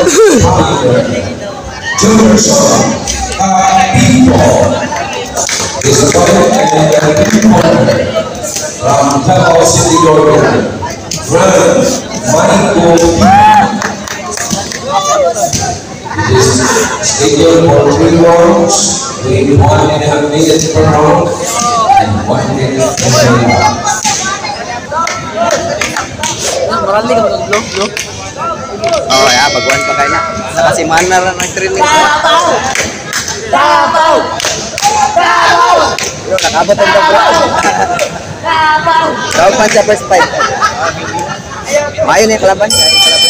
from Davao City, Georgia. Friends, Michael. This stadium for 3 rounds, with 1.5 minutes per round and 1 minute per round. Marali ka mag-vlog. Oh, ya, baguhan pa kayo na. Kasi mana lang nag-training. Davao! Nakabot ang Davao. Davao pa siya first fight. Mayo na yung kalaban siya.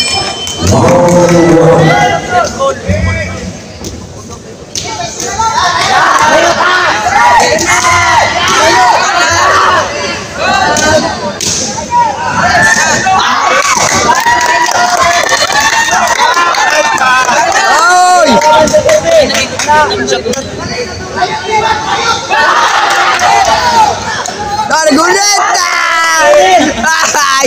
Darguleta! Ay!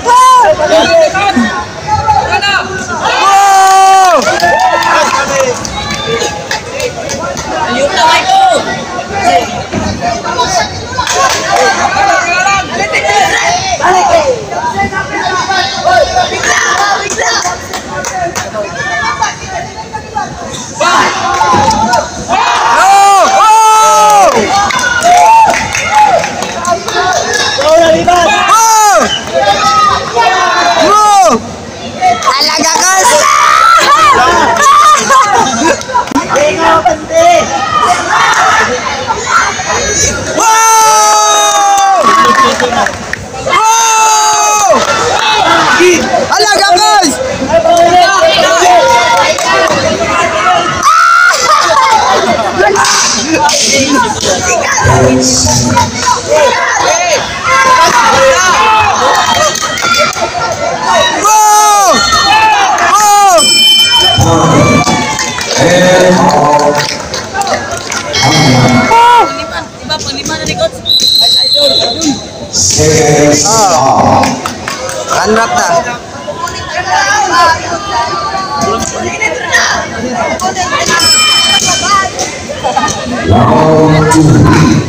Unwrap na. Round 2.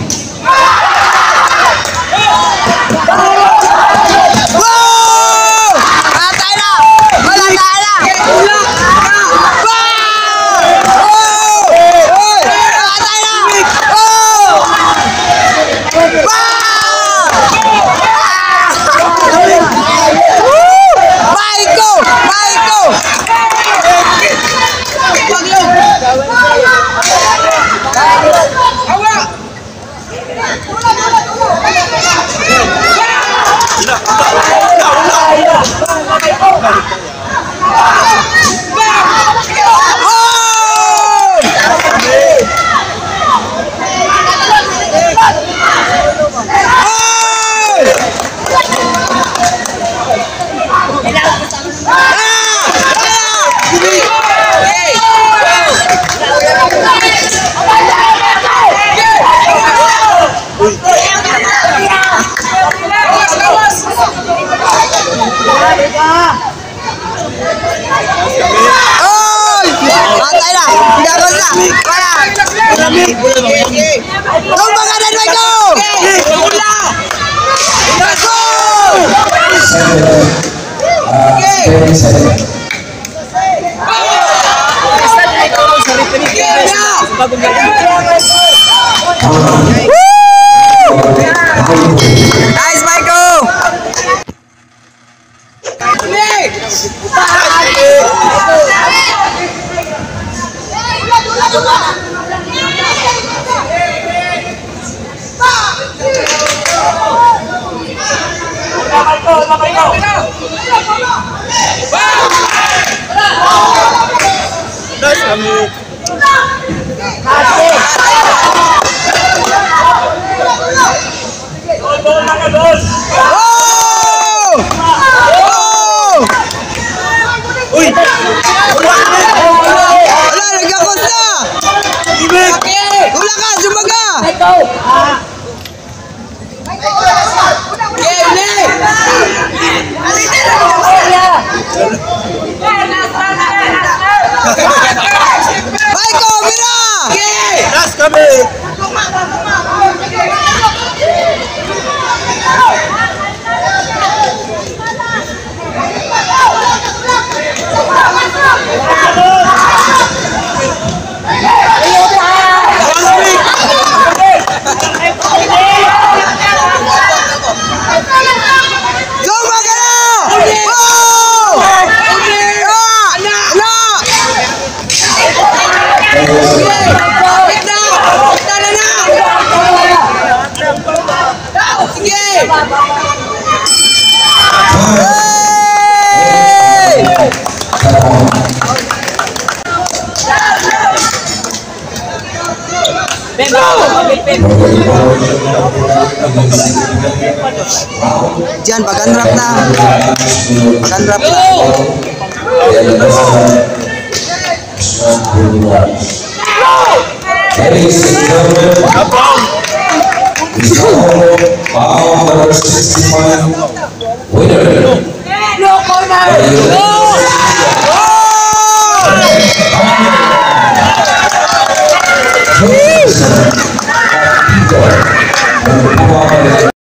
Nice, Michael! Go! Grabe. Go, Magano! Wow! Diyan, pag-unwrap na. Pag-unwrap na. Ladies and gentlemen, is our number 65 winner.